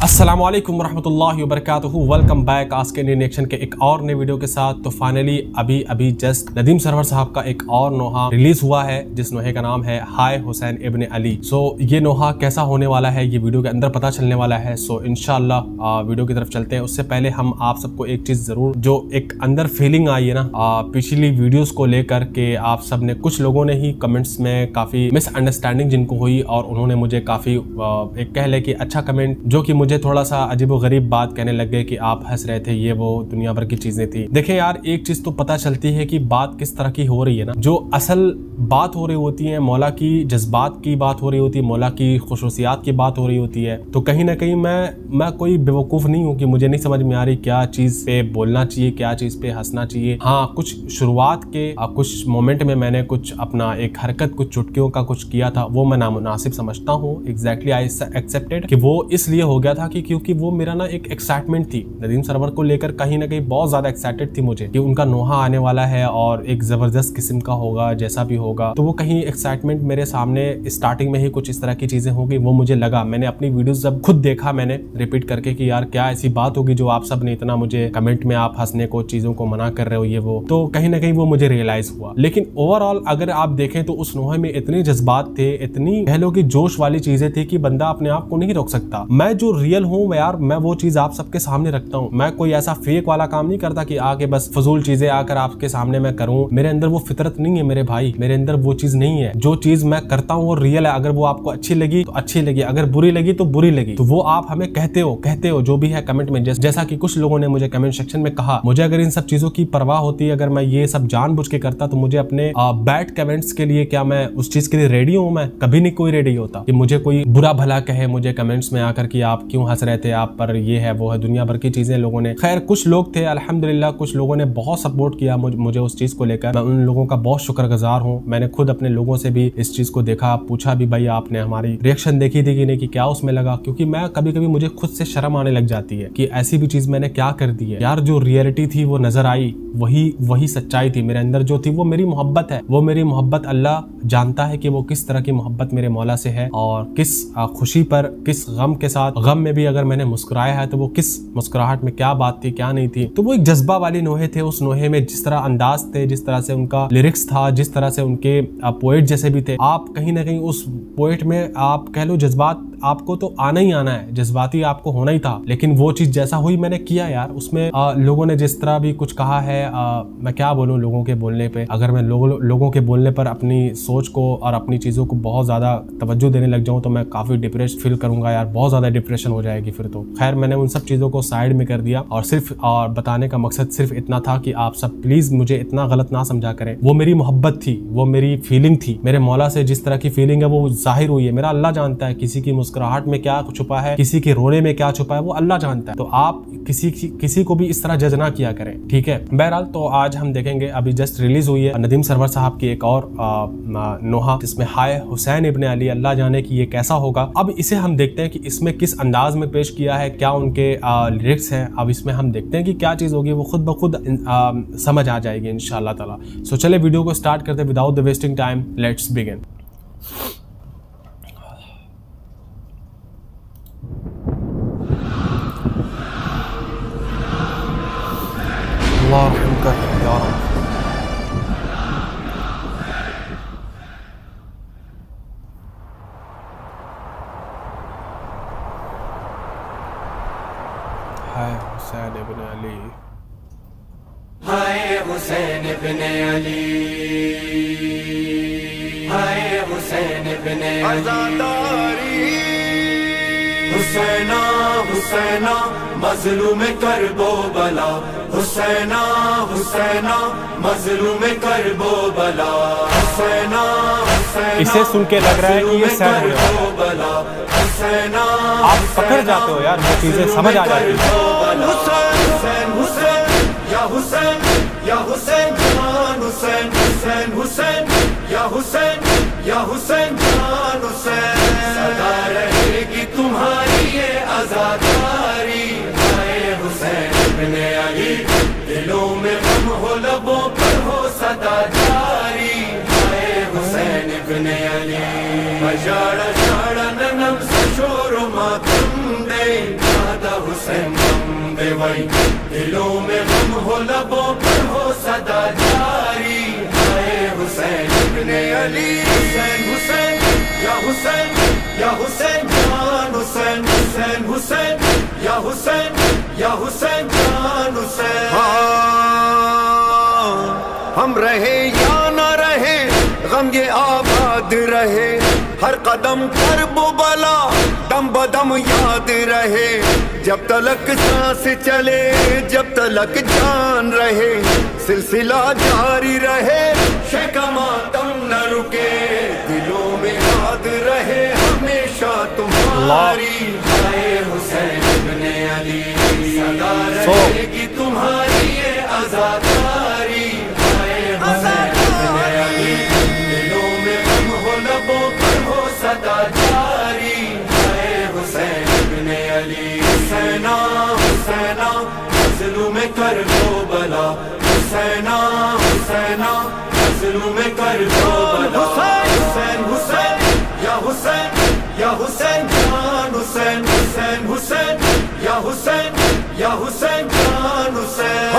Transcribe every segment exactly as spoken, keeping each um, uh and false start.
अस्सलामु अलैकुम वरहमतुल्लाहि वबरकातुहू। वेलकम बैक आज के इंडियन एक्शन के एक और नए वीडियो के साथ। तो फाइनली अभी अभी जस्ट नदीम सरवर साहब का एक और नोहा रिलीज हुआ है, जिस नोहे का नाम है हाय हुसैन इब्न अली। सो ये नोहा कैसा होने वाला है ये वीडियो के अंदर पता चलने वाला है। सो इंशाल्लाह वीडियो की तरफ चलते हैं। उससे पहले हम आप सबको एक चीज जरूर, जो एक अंदर फीलिंग आई है ना पिछली वीडियोस को लेकर के, आप सब ने कुछ लोगों ने ही कमेंट्स में काफी मिसअंडरस्टैंडिंग जिनको हुई और उन्होंने मुझे काफी एक कह ले कि अच्छा कमेंट, जो कि मुझे थोड़ा सा अजीबो गरीब बात कहने लग गए कि आप हंस रहे थे, ये वो दुनिया भर की चीजें थी। देखें यार, एक चीज तो पता चलती है कि बात किस तरह की हो रही है ना। जो असल बात हो रही होती है, मौला की जज्बात की बात हो रही होती है, मौला की खुसूसियात की बात हो रही होती है। तो कहीं ना कहीं मैं मैं कोई बेवकूफ नहीं हूँ कि मुझे नहीं समझ में आ रही क्या चीज पे बोलना चाहिए, क्या चीज पे हंसना चाहिए। हाँ, कुछ शुरुआत के कुछ मोमेंट में मैंने कुछ अपना एक हरकत, कुछ चुटकियों का कुछ किया था, वो मैं नामुनासिब समझता हूँ। एग्जैक्टली आई एक्सेप्टेड कि वो इसलिए हो गया था कि क्योंकि वो मेरा ना एक एक्साइटमेंट थी नदीम सरवर को लेकर, कहीं ना कहीं बहुत ज्यादा एक्साइटेड थी मुझे कि उनका नोहा आने वाला है और एक जबरदस्त किस्म का होगा, जैसा भी होगा। तो वो कहीं एक्साइटमेंट मेरे सामने स्टार्टिंग में ही कुछ इस तरह की चीजें होगी, वो मुझे लगा। मैंने अपनी वीडियोस जब खुद देखा, मैंने रिपीट करके कि यार क्या ऐसी बात होगी जो आप सब ने इतना मुझे कमेंट में आप हंसने को, चीजों को मना कर रहे हो, ये वो। तो कहीं ना कहीं वो मुझे रियलाइज हुआ। लेकिन ओवरऑल अगर आप देखें तो उस नोहे में इतने जज्बात थे, इतनी कह लो कि जोश वाली चीजें थी कि बंदा अपने आप को नहीं रोक सकता। मैं जो रियल हूँ यार, मैं वो चीज आप सबके सामने रखता हूँ। मैं कोई ऐसा फेक वाला काम नहीं करता कि आके बस फजूल चीजें आकर आपके सामने मैं करूँ। मेरे अंदर वो फितरत नहीं है मेरे भाई, मेरे अंदर वो चीज नहीं है। जो चीज मैं करता हूँ वो रियल है। अगर वो आपको अच्छी लगी तो अच्छी लगी, अगर बुरी लगी तो बुरी लगी। तो वो आप हमें कहते हो कहते हो जो भी है कमेंट में। जैसा कि कुछ लोगों ने मुझे कमेंट सेक्शन में कहा, मुझे अगर इन सब चीजों की परवाह होती, अगर मैं ये सब जानबूझ के करता तो मुझे अपने बैड कमेंट्स के लिए, क्या मैं उस चीज के लिए रेडी हूँ? मैं कभी नहीं कोई रेडी होता कि मुझे कोई बुरा भला कहे मुझे कमेंट्स में आकर कि आप क्यों हंस रहे थे, आप पर ये है वो है, दुनिया भर की चीजें लोगों ने। खैर कुछ लोग थे अल्हम्दुलिल्लाह, कुछ लोगों ने बहुत सपोर्ट किया मुझे उस चीज को लेकर। मैं उन लोगों का बहुत शुक्रगुजार हूँ। मैंने खुद अपने लोगों से भी इस चीज को देखा, पूछा भी भाई आपने हमारी रिएक्शन देखी थी कि नहीं, कि क्या उसमें लगा। क्योंकि मैं कभी कभी मुझे खुद से शर्म आने लग जाती है कि ऐसी भी चीज मैंने क्या कर दी है यार। जो रियलिटी थी वो नजर आई, वही वही सच्चाई थी। मेरे अंदर जो थी वो मेरी मोहब्बत है, वो मेरी मोहब्बत अल्लाह जानता है कि वो किस तरह की मोहब्बत मेरे मौला से है, और किस खुशी पर, किस गम के साथ, गम में भी अगर मैंने मुस्कुराया है तो वो किस मुस्कुराहट में क्या बात थी क्या नहीं थी। तो वो एक जज्बा वाली नोहे थे। उस नोहे में जिस तरह अंदाज थे, जिस तरह से उनका लिरिक्स था, जिस तरह से उनके पोएट जैसे भी थे, आप कहीं ना कहीं उस पोएट में आप कह लो जज्बात आपको तो आना ही आना है, जज्बाती आपको होना ही था। लेकिन वो चीज जैसा हुई मैंने किया यार। उसमें आ, लोगों ने जिस तरह भी कुछ कहा है, आ, मैं क्या बोलूं लोगों के बोलने पे। अगर मैं लोगों लोगों के बोलने पर अपनी सोच को और अपनी चीजों को बहुत ज्यादा तवज्जो देने लग जाऊं तो मैं काफी डिप्रेस फील करूंगा यार, बहुत ज्यादा डिप्रेशन हो जाएगी फिर तो। खैर मैंने उन सब चीजों को साइड में कर दिया और सिर्फ और बताने का मकसद सिर्फ इतना था कि आप सब प्लीज मुझे इतना गलत ना समझा करें। वो मेरी मोहब्बत थी, वो मेरी फीलिंग थी। मेरे मौला से जिस तरह की फीलिंग है वो जाहिर हुई है। मेरा अल्लाह जानता है किसी की मुस्कुराहट में क्या छुपा है, किसी के रोने में क्या छुपा है, वो अल्लाह जानता है। तो आप किसी किसी को भी इस तरह जज ना किया करें, ठीक है। बहरहाल तो आज हम देखेंगे, अभी जस्ट रिलीज हुई है नदीम सरवर साहब की एक और आ, नोहा, जिसमें हाय हुसैन इब्न अली। अल्लाह जाने की ये कैसा होगा। अब इसे हम देखते हैं कि इसमें किस अंदाज में पेश किया है, क्या उनके लिरिक्स हैं। अब इसमें हम देखते हैं कि क्या चीज होगी, वो खुद ब खुद आ, समझ आ जाएगी इंशाअल्लाह ताला। सो चले वीडियो को स्टार्ट करते without the wasting time, let's begin. Allah रहम कर या रब। हाय हुसैन इब्न अली, हाय हुसैन इब्न अली, हाय हुसैन इब्न अली। हुसैना हुसैना मजलूम करबो बला, हुसैना हुसैना मजलूम करबो बला, हुसैना हुसैना। इसे सुन के लग रहा है कि ये सैड हो बला, हुसैना आप पकड़ जाते हो यार, वो चीजें समझ आ जाती है। हुसैन हुसैन या हुसैन या हुसैन जान हुसैन, हुसैन हुसैन या हुसैन या हुसैन जान हुसैन। सदा रहेगी तुम्हारी ये आजादारी, हाय हुसैन इब्न अली। दिलों में गम हो, लबों पर हो सदा जारी, हाय हुसैन इब्न अली। बजाड़ा शाड़ा ननम से शोर मातम दे, زیادہ حسین غم دے وئی دلوں میں غم ہو لبوں پر ہو صدا جاری ہائے حسین ابن علی حسین حسین یا حسین یا حسین جان حسین حسین حسین یا حسین یا حسین جان حسین ہم رہے یا نہ رہے غم یہ آباد رہے ہر قدم کرب و بلا دم بدم یاد رہے جب تلک سانس چلے جب تلک جان رہے سلسلہ جاری رہے شیخ ماتم نہ رکے دلوں میں یاد رہے ہمیشہ تمہاری ہائے حسین ابن علی صدا رہے گی تمہاری یہ عزاداری ہائے حسین ابن علی دلوں میں غم ہو لبوں پر ہو صدا جاری ہائے حسین ابن علی حسینہ حسینہ مظلوم کر دو بلا حسینہ حسینہ مظلوم کر دو بلا حسین حسین یا حسین یا حسین جان حسین حسین حسین یا حسین یا حسین جان حسین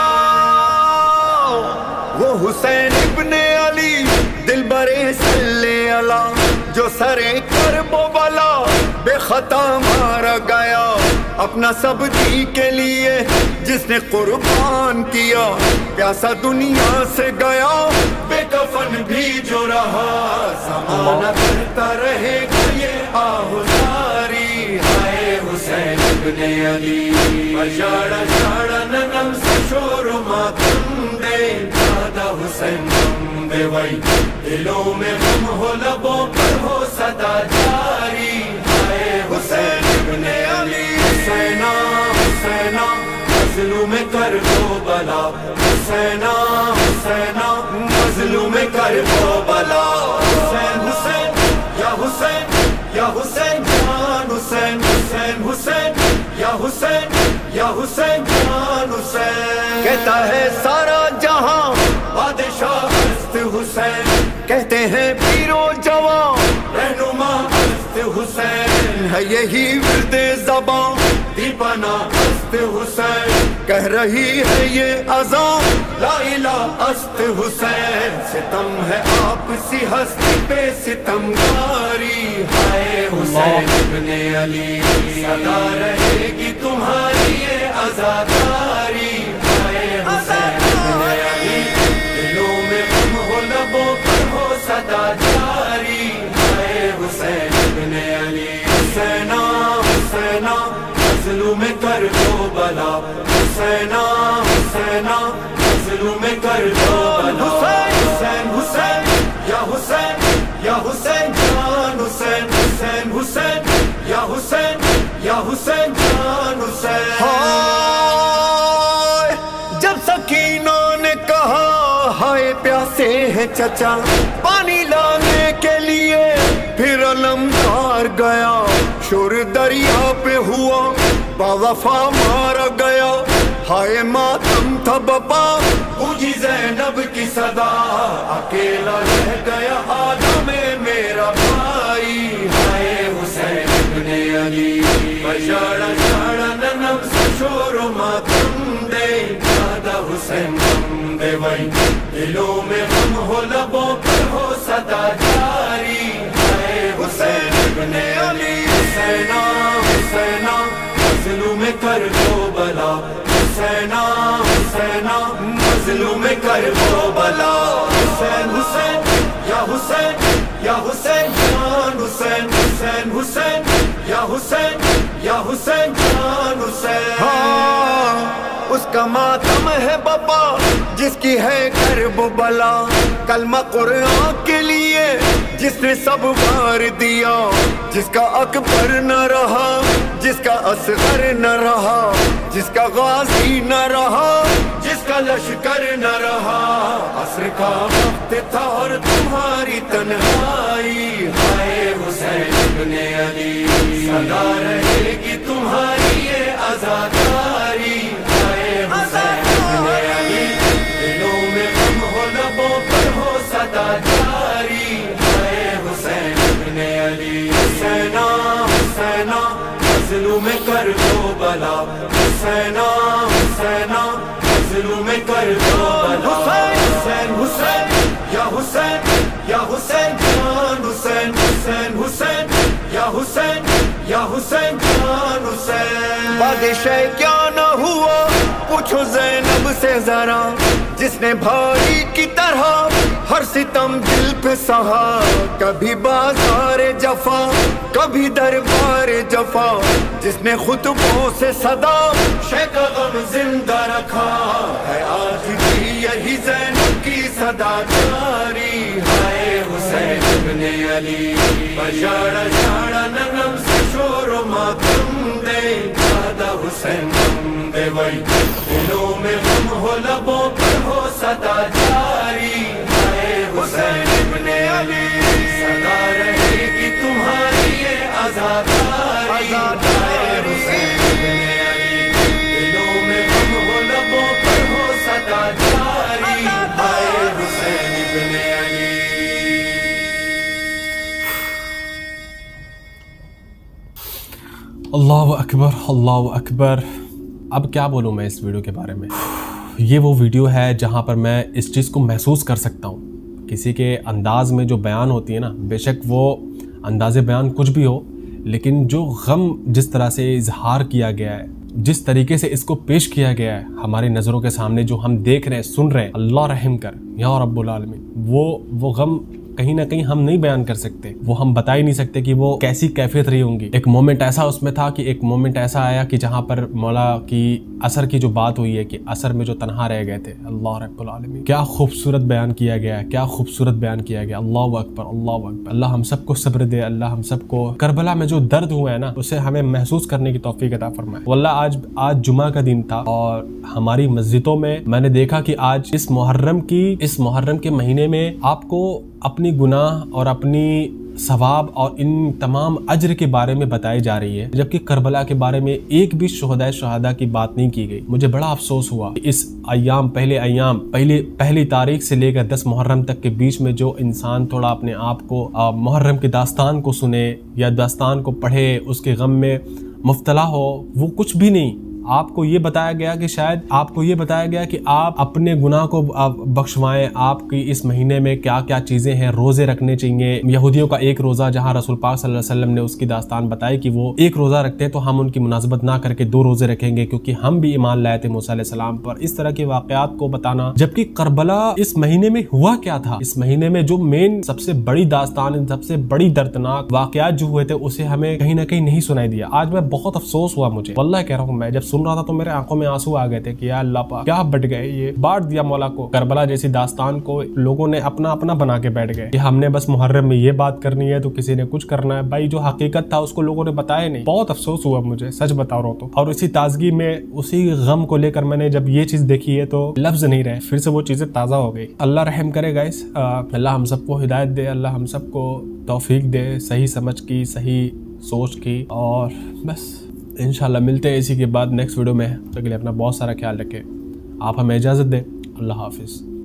وہ حسین ابن علی دل برے صلی اللہ جو سرے کرب و بلا بے خطا مارا گیا اپنا سب دی کے لیے جس نے قربان کیا پیاسا دنیا سے گیا بے کفن بھی جو رہا زمانہ کرتا رہے گا یہ آہوزاری ہائے حسین ابن علی بجاڑا جاڑا ننم سے شور و ماتم دے دادا حسین غم دے وئی دلوں میں غم ہو لبوں پر ہو صدا جاری ہائے حسین ابن علی حسینہ حسینہ مظلوم کر دو بلا حسینہ حسینہ مظلوم کر دو بلا حسین حسین یا حسین یا حسین جان حسین حسین حسین یا حسین یا حسین جان حسین کہتا ہے سارا جہاں بادشاہ ہست حسین کہتے ہیں پیر و جوان رہنما ہست حسین ہے یہی ورد زبان دیپنا ہست حسین کہہ رہی ہے یہ اذان لا الہ ہست حسین ستم ہے آپ سی ہستی پہ ستمگاری ہائے حسین ابن علی صدا رہے گی تمہاری یہ عزاداری ہائے حسین ابن علی دلوں میں غم ہو لبوں پر ہو صدا جاری ہائے حسین ابن علی حسینہ حسینہ مظلوم کر دو بلا حسینہ حسینہ مظلوم کر دو بلا حسین حسین یا حسین یا حسین جان حسین حسین حسین یا حسین یا حسین جان حسین ہائے جب سکینہ نے کہا ہائے پیاسے ہیں چچا پانی لانے کے لیے پھر علمدار گیا شور دریا پہ ہوا با وفا مارا گیا ہائے ماتم تھا بپا بوجھی زینب کی صدا اکیلا رہ گیا آدم میرا بھائی ہائے حسین ابن علی بجاڑا جاڑا ننم سے شور و ماتم دے دادا حسین غم دے وئی دلوں میں غم ہو لبوں پر ہو صدا جاری ہائے حسین ابن علی حسینہ حسینہ مظلوم کر دو بلا حسینہ حسینہ مظلوم کر دو بلا حسین حسین یا حسین یا حسین جان حسین حسین حسین یا حسین یا حسین جان حسین ہاں اس کا ماتم ہے بابا جس کی ہے کرب و بلا کلمہ قرآن کے لیے جس نے سب وار دیا جس کا اکبر نہ رہا جس کا اصغر نہ رہا جس کا غازی نہ رہا جس کا لشکر نہ رہا عصر کا وقت تھا اور تمہاری تنہائی ہائے حسین ابن علی صدا رہے گی تمہاری یہ عزاداری ہائے حسین ابن علی دلوں میں غم ہو لبوں پر ہو صدا جاری ہائے حسین ابن علی حسینہ حسینہ مظلوم کر کربلا حسینا حسینا مظلوم کربلا حسین حسین یا حسین یا حسین جان حسین حسین حسین یا حسین یا حسین جان حسین بادشاہ کیا نہ ہوا پوچھو زینب سے ذرا جس نے بھائی کی طرح ہر ستم دل پہ سہا کبھی بازار جفا کبھی دربار جفا جس نے خطبوں سے صدا شے کا غم زندہ رکھا ہے آج بھی یہی زینب کی صدا جاری ہائے حسین ابن علی بجاڑا جاڑا نغم سے شور و ماتم دے دادا حسین غم دے وئی دلوں میں غم ہو لبوں پر ہو صدا جاری ہائے حسین ابن علی صدا رہے گی تمہاری یہ آزاداری ہائے حسین ابن علی دلوں میں غم ہو لبوں پر ہو صدا جاری ہائے حسین ابن علی. اللہ اکبر اللہ اکبر. اب کیا بولوں میں اس ویڈیو کے بارے میں. یہ وہ ویڈیو ہے جہاں پر میں اس چیز کو محسوس کر سکتا ہوں. کسی کے انداز میں جو بیان ہوتی ہے نا، بے شک وہ انداز بیان کچھ بھی ہو، لیکن جو غم جس طرح سے اظہار کیا گیا ہے، جس طریقے سے اس کو پیش کیا گیا ہے ہماری نظروں کے سامنے، جو ہم دیکھ رہے ہیں سن رہے ہیں، اللہ رحم کر یا رب العالمین، وہ وہ غم کہیں نہ کہیں ہم نہیں بیان کر سکتے. وہ ہم بتا ہی نہیں سکتے کہ وہ کیسی کیفیت رہی ہوں گی. ایک مومنٹ ایسا اس میں تھا کہ ایک مومنٹ ایسا آیا کہ جہاں پر مولا کی اثر کی جو بات ہوئی ہے کہ اثر میں جو تنہا رہ گئے تھے، اللہ رب العالمین، کیا خوبصورت بیان کیا گیا ہے، کیا خوبصورت بیان کیا گیا. اللہ اکبر اللہ اکبر. اللہ ہم سب کو صبر دے، اللہ ہم سب کو کربلا میں جو درد ہوا ہے نا اسے ہمیں محسوس کرنے کی توفیق عطا فرمائے. واللہ آج آج جمعہ کا دن تھا اور ہماری مسجدوں میں میں نے دیکھا کہ آج اس محرم کی اس محرم کے مہینے میں آپ کو اپنی گناہ اور اپنی ثواب اور ان تمام اجر کے بارے میں بتائی جا رہی ہے، جبکہ کربلا کے بارے میں ایک بھی شہداء شہداء کی بات نہیں کی گئی. مجھے بڑا افسوس ہوا کہ اس ایام پہلے ایام پہلی پہلی تاریخ سے لے کر دس محرم تک کے بیچ میں جو انسان تھوڑا اپنے آپ کو محرم کی داستان کو سنے یا داستان کو پڑھے، اس کے غم میں مبتلا ہو، وہ کچھ بھی نہیں. آپ کو یہ بتایا گیا کہ شاید آپ کو یہ بتایا گیا کہ آپ اپنے گناہ کو بخشوائیں. آپ کی اس مہینے میں کیا کیا چیزیں ہیں، روزے رکھنے چاہیے. یہودیوں کا ایک روزہ، جہاں رسول پاک صلی اللہ علیہ وسلم نے اس کی داستان بتائی کہ وہ ایک روزہ رکھتے ہیں تو ہم ان کی مناسبت نہ کر کے دو روزے رکھیں گے کیونکہ ہم بھی ایمان لائے تھے موسیٰ علیہ السلام پر. اس طرح کے واقعات کو بتانا، جبکہ کربلا اس مہینے میں ہوا کیا تھا، اس مہینے میں جو مین سب سے بڑی داستان، سب سے بڑی دردناک واقعات جو ہوئے تھے اسے ہمیں کہیں نہ کہیں نہیں سنائی دیا. آج میں بہت افسوس ہوا مجھے، واللہ کہہ رہا ہوں. میں جب سن رہا تھا تو میرے آنکھوں میں آنسو آ گئے تھے کہ یا اللہ پاک کیا بٹ گئے، یہ بانٹ دیا مولا کو. کربلا جیسی داستان کو لوگوں نے اپنا اپنا بنا کے بیٹھ گئے کہ ہم نے بس محرم میں یہ بات کرنی ہے تو کسی نے کچھ کرنا ہے. بھائی جو حقیقت تھا اس کو لوگوں نے بتایا نہیں. بہت افسوس ہوا مجھے، سچ بتا رہا ہوں تو. اور اسی تازگی میں، اسی غم کو لے کر میں نے جب یہ چیز دیکھی ہے تو لفظ نہیں رہے، پھر سے وہ چیزیں تازہ ہو گئی. اللہ رحم کرے گائس، اللہ ہم سب کو ہدایت دے، اللہ ہم سب کو توفیق دے صحیح سمجھ کی، صحیح سوچ کی. اور بس انشاءاللہ ملتے ہیں اسی کے بعد نیکسٹ ویڈیو میں. تو کے لیے اپنا بہت سارا خیال رکھیں. آپ ہمیں اجازت دیں. اللہ حافظ.